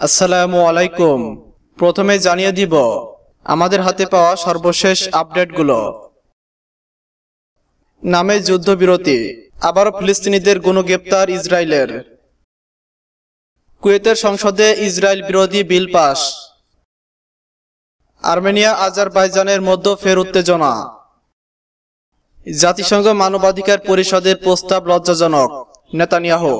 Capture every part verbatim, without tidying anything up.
আসসালামু আলাইকুম। প্রথমে জানিয়ে দিব আমাদের হাতে পাওয়া সর্বশেষ আপডেটগুলো। নামে যুদ্ধবিরতি, আবারও ফিলিস্তিনিদের গণগ্রেপ্তার ইসরায়েলের। কুয়েতের সংসদে ইসরায়েল বিরোধী বিল পাস। আর্মেনিয়া আজারবাইজানের মধ্যে ফের উত্তেজনা। জাতিসংঘ মানবাধিকার পরিষদের প্রস্তাব লজ্জাজনক, নেতানিয়াহু।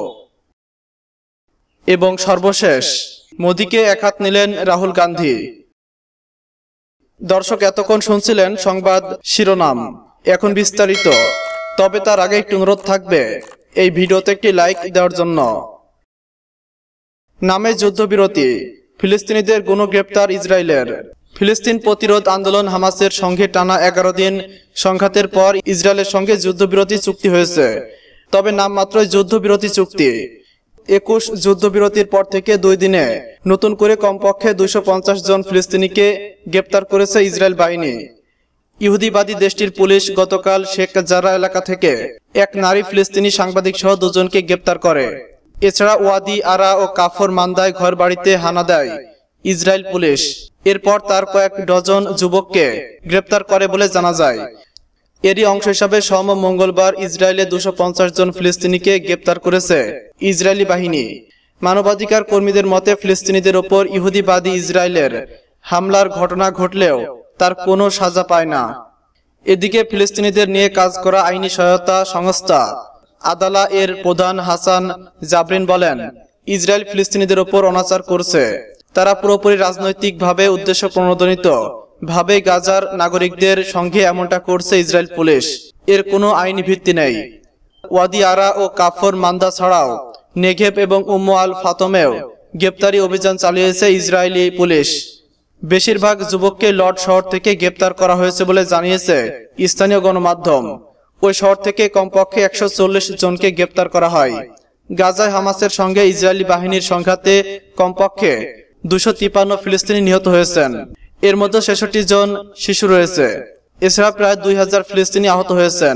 এবং সর্বশেষ, মোদিকে একহাত নিলেন রাহুল গান্ধী। দর্শক, এতক্ষণ শুনছিলেন সংবাদ শিরোনাম, এখন বিস্তারিত। তবে তার আগে একটু অনুরোধ থাকবে এই ভিডিওতে একটি লাইক দেওয়ার জন্য। নামে যুদ্ধবিরতি, ফিলিস্তিনিদের গণগ্রেপ্তার ইসরায়েলের। ফিলিস্তিন প্রতিরোধ আন্দোলন হামাসের সঙ্গে টানা এগারো দিন সংঘাতের পর ইসরায়েলের সঙ্গে যুদ্ধবিরতি চুক্তি হয়েছে। তবে নামমাত্রই যুদ্ধবিরতি চুক্তি। একুশ যুদ্ধবিরতির পর থেকে দুই দিনে নতুন করে কমপক্ষে দুইশো পঞ্চাশ জন ফিলিস্তিনিকে গ্রেপ্তার করেছে ইসরায়েল বাহিনী। ইহুদিবাদী দেশটির পুলিশ গতকাল শেখ জারা এলাকা থেকে এক নারী ফিলিস্তিনি সাংবাদিক সহ দুজনকে গ্রেপ্তার করে। এছাড়া ওয়াদি আরা ও কাফর মান্দায় ঘর বাড়িতে হানা দেয় ইসরায়েল পুলিশ। এরপর তার কয়েক ডজন যুবককে গ্রেপ্তার করে বলে জানা যায়। এরই অংশ হিসাবে সোম মঙ্গলবার ইসরায়েলে দুশো পঞ্চাশ জন ফিলিস্তিনিকে গ্রেপ্তার করেছে ইসরায়েলি বাহিনী। মানবাধিকার কর্মীদের মতে ফিলিস্তিনিদের ওপর ইহুদিবাদী ইসরায়েলের হামলার ঘটনা ঘটলেও তার কোনো সাজা পায় না। এদিকে ফিলিস্তিনিদের নিয়ে কাজ করা আইনি সহায়তা সংস্থা আদালা এর প্রধান হাসান জাবরিন বলেন, ইসরায়েল ফিলিস্তিনিদের ওপর অনাচার করছে। তারা পুরোপুরি রাজনৈতিকভাবে উদ্দেশ্য প্রণোদিত ভাবে গাজার নাগরিকদের সঙ্গে এমনটা করছে ইসরায়েল পুলিশ। এর কোনো আইনি ভিত্তি নেই। ওয়াদি আরা ও কাফর মান্দা ছাড়াও নেঘেব এবং উম্মু আল ফাতমেও গ্রেপ্তারি অভিযান চালিয়েছে ইসরায়েলি পুলিশ। বেশিরভাগ যুবককে লর্ড শহর থেকে গ্রেপ্তার করা হয়েছে বলে জানিয়েছে স্থানীয় গণমাধ্যম। ওই শহর থেকে কমপক্ষে একশো চল্লিশ জনকে গ্রেপ্তার করা হয়। গাজায় হামাসের সঙ্গে ইসরায়েলি বাহিনীর সংঘাতে কমপক্ষে দুশো তিপ্পান্ন ফিলিস্তিনি নিহত হয়েছেন। এর মধ্যে ছেষট্টি জন শিশু রয়েছে। এছাড়া প্রায় দুই হাজার ফিলিস্তিনি আহত হয়েছেন।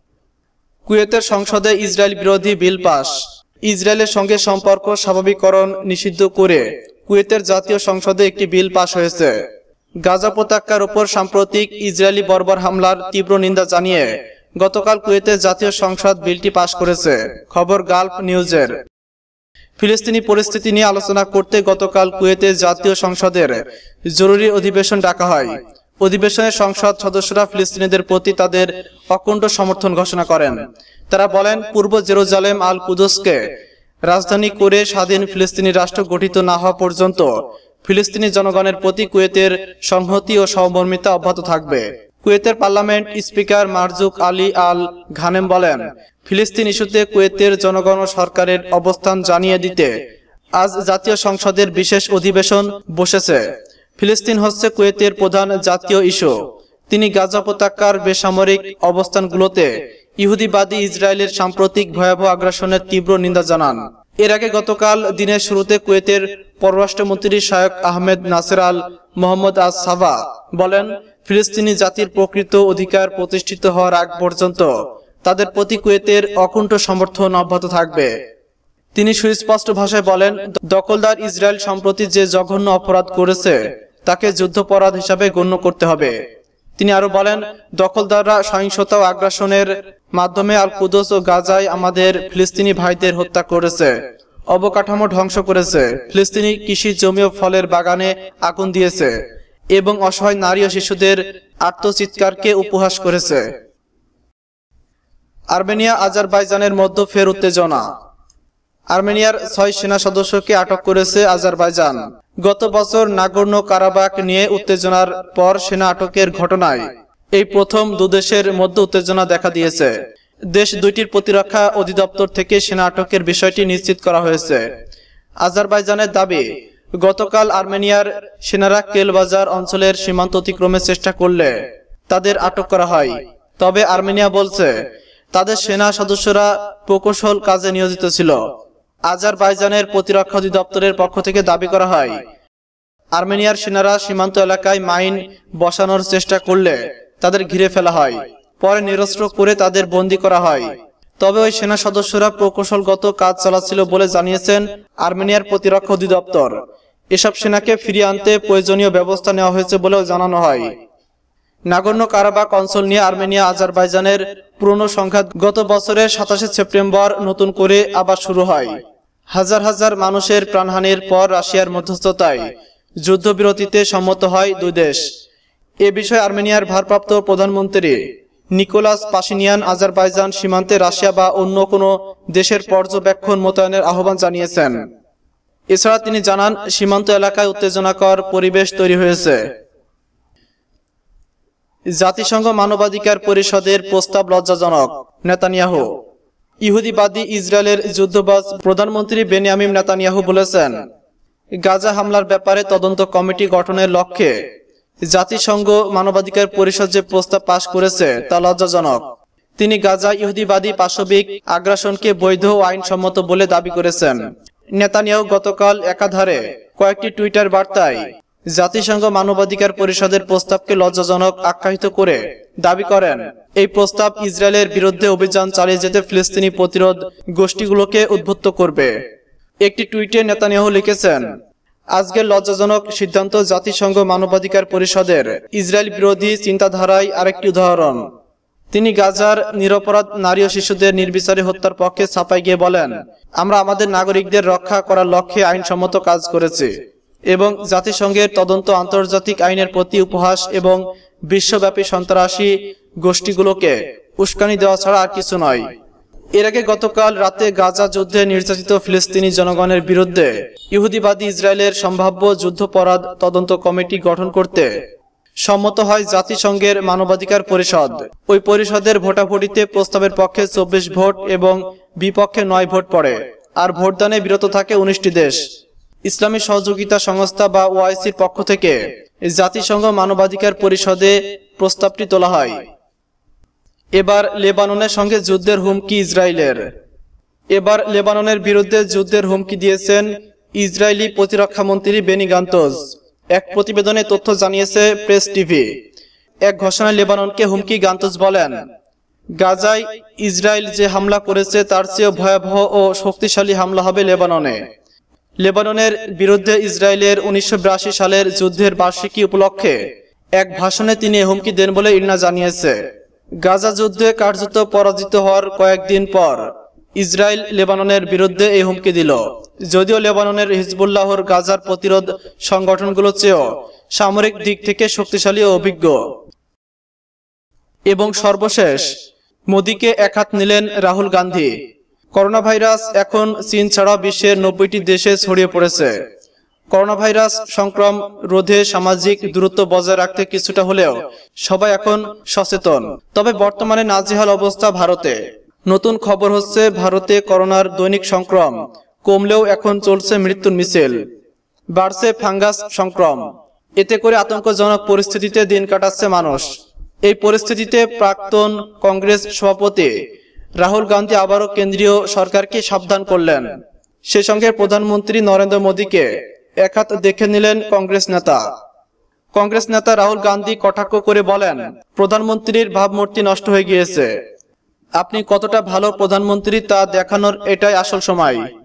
কুয়েতের সংসদে ইসরায়েল বিরোধী বিল পাস। ইসরায়েলের সঙ্গে সম্পর্ক স্বাভাবিকরণ নিষিদ্ধ করে কুয়েতের জাতীয় সংসদে একটি বিল পাস হয়েছে। গাজা উপত্যকার উপর সাম্প্রতিক ইসরায়েলি বর্বর হামলার তীব্র নিন্দা জানিয়ে গতকাল কুয়েতের জাতীয় সংসদ বিলটি পাস করেছে। খবর গালফ নিউজের। ফিলিস্তিনি পরিস্থিতি নিয়ে আলোচনা করতে গতকাল কুয়েতের জাতীয় সংসদের জরুরি অধিবেশন ডাকা হয়। অধিবেশনে সংসদ সদস্যরা ফিলিস্তিনিদের প্রতি তাদের অকুণ্ঠ সমর্থন ঘোষণা করেন। তারা বলেন, পূর্ব জেরুজালেম আল কুদসকে রাজধানী করে স্বাধীন ফিলিস্তিনি রাষ্ট্র গঠিত না হওয়া পর্যন্ত ফিলিস্তিনি জনগণের প্রতি কুয়েতের সংহতি ও সহমর্মিতা অব্যাহত থাকবে। কুয়েতের parliament speaker Marzouq Ali Al Ghanem বলেন, ফিলিস্তিন ইস্যুতে কুয়েতের জনগণ ও সরকারের অবস্থান জানিয়ে দিতে আজ জাতীয় সংসদের বিশেষ অধিবেশন বসেছে। ফিলিস্তিন হচ্ছে কুয়েতের প্রধান জাতীয় ইস্যু। তিনি গাজা উপত্যকার বেসামরিক অবস্থানগুলোতে ইহুদিবাদী ইসরায়েলের সাম্প্রতিক ভয়াবহ আগ্রাসনের তীব্র নিন্দা জানান। এর আগে গতকাল দিনের শুরুতে কুয়েতের পররাষ্ট্রমন্ত্রী শায়খ আহমেদ নাসের আল মোহাম্মদ আস সাবা বলেন, ফিলিস্তিনি জাতির প্রকৃত অধিকার প্রতিষ্ঠিত হওয়ার আগ পর্যন্ত তাদের প্রতি কুয়েতের অকুণ্ঠ সমর্থন অব্যাহত থাকবে। তিনি সুস্পষ্ট ভাষায় বলেন, দখলদার ইসরায়েল সম্প্রতি যে জঘন্য অপরাধ করেছে তাকে যুদ্ধাপরাধ হিসাবে গণ্য করতে হবে। তিনি আরো বলেন, দখলদাররা সহিংসতা ও আগ্রাসনের মাধ্যমে আল কুদস ও গাজায় আমাদের ফিলিস্তিনি ভাইদের হত্যা করেছে, অবকাঠামো ধ্বংস করেছে, ফিলিস্তিনি কৃষি জমি ও ফলের বাগানে আগুন দিয়েছে এবং অসহায় নারী ও শিশুদের আর্তচিৎকারকে উপহাস করেছে। আর্মেনিয়া আজারবাইজানের মধ্যে ফের উত্তেজনা। আর্মেনিয়ার ছয় সেনা সদস্যকে আটক করেছে আজারবাইজান। গত বছর নাগোর্নো কারাবাখ নিয়ে উত্তেজনার পর সেনা আটকের ঘটনায় এই প্রথম দুদেশের মধ্যে উত্তেজনা দেখা দিয়েছে। দেশ দুইটির প্রতিরক্ষা অধিদপ্তর থেকে সেনা আটকের বিষয়টি নিশ্চিত করা হয়েছে। আজারবাইজানের দাবি, গতকাল আর্মেনিয়ার সেনারা কেলবাজার অঞ্চলের সীমান্ত অতিক্রমের চেষ্টা করলে তাদের আটক করা হয়। তবে আর্মেনিয়া বলছে তাদের সেনা সদস্যরা প্রকৌশল কাজে নিয়োজিত ছিল। আজারবাইজানের প্রতিরক্ষা অধিদপ্তরের পক্ষ থেকে দাবি করা হয়, আর্মেনিয়ার সেনারা সীমান্ত এলাকায় মাইন বসানোর চেষ্টা করলে তাদের ঘিরে ফেলা হয়, পরে নিরস্ত্র করে তাদের বন্দী করা হয়। তবে ওই সেনা সদস্যরা প্রকৌশলগত কাজ চালাচ্ছিল বলে জানিয়েছেন আর্মেনিয়ার প্রতিরক্ষা অধিদপ্তর। এসব সেনাকে ফিরিয়ে আনতে প্রয়োজনীয় ব্যবস্থা নেওয়া হয়েছে বলেও জানানো হয়। নাগর্নো কারাবাখ অঞ্চল নিয়ে আর্মেনিয়া আজারবাইজানের পুরনো সংঘাত গত বছরের সাতাশে সেপ্টেম্বর নতুন করে আবার শুরু হয়। হাজার হাজার মানুষের প্রাণহানির পর রাশিয়ার মধ্যস্থতায় যুদ্ধবিরতিতে সম্মত হয় দুই দেশ। এ বিষয়ে আর্মেনিয়ার ভারপ্রাপ্ত প্রধানমন্ত্রী নিকোলাস পাশিনিয়ান আজারবাইজান সীমান্তে রাশিয়া বা অন্য কোনো দেশের পর্যবেক্ষণ মোতায়েনের আহ্বান জানিয়েছেন। এছাড়া তিনি জানান, সীমান্ত এলাকায় উত্তেজনাকর পরিবেশ তৈরি হয়েছে। জাতিসংঘ মানবাধিকার পরিষদের প্রস্তাব লজ্জাজনক, নেতানিয়াহু। ইহুদিবাদী ইসরায়েলের যুদ্ধবাজ প্রধানমন্ত্রী বেনিয়ামিন নেতানিয়াহু বলেছেন, গাজা হামলার ব্যাপারে তদন্ত কমিটি গঠনের লক্ষ্যে জাতিসংঘ মানবাধিকার পরিষদ যে প্রস্তাব পাশ করেছে তা লজ্জাজনক। তিনি গাজা ইহুদিবাদী পাশবিক আগ্রাসনকে বৈধ ও আইনসম্মত বলে দাবি করেছেন। নেতানিয়াহু গতকাল একাধারে কয়েকটি টুইটার বার্তায় জাতিসংঘ মানবাধিকার পরিষদের প্রস্তাবকে লজ্জাজনক আখ্যায়িত করে দাবি করেন, এই প্রস্তাব ইসরায়েলের বিরুদ্ধে অভিযান চালিয়ে যেতে ফিলিস্তিনি প্রতিরোধ গোষ্ঠীগুলোকে উদ্বুদ্ধ করবে। একটি টুইটে নেতানিয়াহু লিখেছেন, আজকের লজ্জাজনক সিদ্ধান্ত জাতিসংঘ মানবাধিকার পরিষদের ইসরায়েল বিরোধী চিন্তাধারায় আরেকটি উদাহরণ। তিনি গাজার নিরপরাধ নারী ও শিশুদের নির্বিচারে হত্যার পক্ষে ছাপাই গিয়ে বলেন, আমরা আমাদের নাগরিকদের রক্ষা করার লক্ষ্যে আইনসম্মত কাজ করেছি এবং জাতিসংঘের তদন্ত আন্তর্জাতিক আইনের প্রতি উপহাস এবং বিশ্বব্যাপী সন্ত্রাসী গোষ্ঠীগুলোকে উস্কানি দেওয়া ছাড়া আর কিছু নয়। এর আগে গতকাল রাতে গাজা যুদ্ধে নির্যাতিত ফিলিস্তিনি জনগণের বিরুদ্ধে ইহুদিবাদী ইসরায়েলের সম্ভাব্য যুদ্ধাপরাধ তদন্ত কমিটি গঠন করতে সম্মত হয় জাতিসংঘের মানবাধিকার পরিষদ। ওই পরিষদের ভোটাভুটিতে প্রস্তাবের পক্ষে চব্বিশ ভোট এবং বিপক্ষে নয় ভোট পড়ে, আর ভোটদানে বিরত থাকে উনিশটি দেশ। ইসলামী সহযোগিতা সংস্থা বা ওআইসির পক্ষ থেকে জাতিসংঘ মানবাধিকার পরিষদে প্রস্তাবটি তোলা হয়। এবার লেবাননের সঙ্গে যুদ্ধের হুমকি ইসরায়েলের। এবার লেবাননের বিরুদ্ধে যুদ্ধের হুমকি দিয়েছেন ইসরায়েলি প্রতিরক্ষামন্ত্রী বেনি গান্তজ। এক প্রতিবেদনে তথ্য জানিয়েছে প্রেস টিভি। এক ঘোষণায় লেবাননকে হুমকি গান্তজ বলেন, গাজায় ইসরায়েল যে হামলা করেছে তার চেয়েও ভয়াবহ ও শক্তিশালী হামলা হবে লেবাননে। লেবাননের বিরুদ্ধে ইসরায়েলের উনিশশো বিরাশি সালের যুদ্ধের বার্ষিকী উপলক্ষে এক ভাষণে তিনি হুমকি দেন বলে ইরনা জানিয়েছে। গাজা যুদ্ধে কার্যত পরাজিত হওয়ার কয়েকদিন পর ইসরায়েল লেবাননের বিরুদ্ধে এই হুমকি দিল। যদিও লেবাননের হিজবুল্লাহর গাজার প্রতিরোধ সংগঠনগুলো চেয়েও সামরিক দিক থেকে শক্তিশালী ও অভিজ্ঞ। এবং সর্বশেষ, মোদিকে এক হাত নিলেন রাহুল গান্ধী। করোনা ভাইরাস এখন চীন ছাড়া বিশ্বের নব্বইটি দেশে ছড়িয়ে পড়েছে। করোনা ভাইরাস সংক্রমণ রোধে সামাজিক দূরত্ব বজায় রাখতে কিছুটা হলেও সবাই এখন সচেতন। তবে বর্তমানে নাজেহাল অবস্থা ভারতে। নতুন খবর হচ্ছে, ভারতে করোনার দৈনিক সংক্রমণ কমলেও এখন চলছে মৃত্যুর মিছিল, বাড়ছে ফাঙ্গাস সংক্রমণ। এতে করে আতঙ্কজনক পরিস্থিতিতে দিন কাটাচ্ছে মানুষ। এই পরিস্থিতিতে প্রাক্তন কংগ্রেস সভাপতি রাহুল গান্ধী আবারও কেন্দ্রীয় সরকারকে সাবধান করলেন। সে সঙ্গে প্রধানমন্ত্রী নরেন্দ্র মোদীকে এক হাত দেখে নিলেন কংগ্রেস নেতা। কংগ্রেস নেতা রাহুল গান্ধী কটাক্ষ করে বলেন, প্রধানমন্ত্রীর ভাবমূর্তি নষ্ট হয়ে গিয়েছে। আপনি কতটা ভালো প্রধানমন্ত্রী তা দেখানোর এটাই আসল সময়।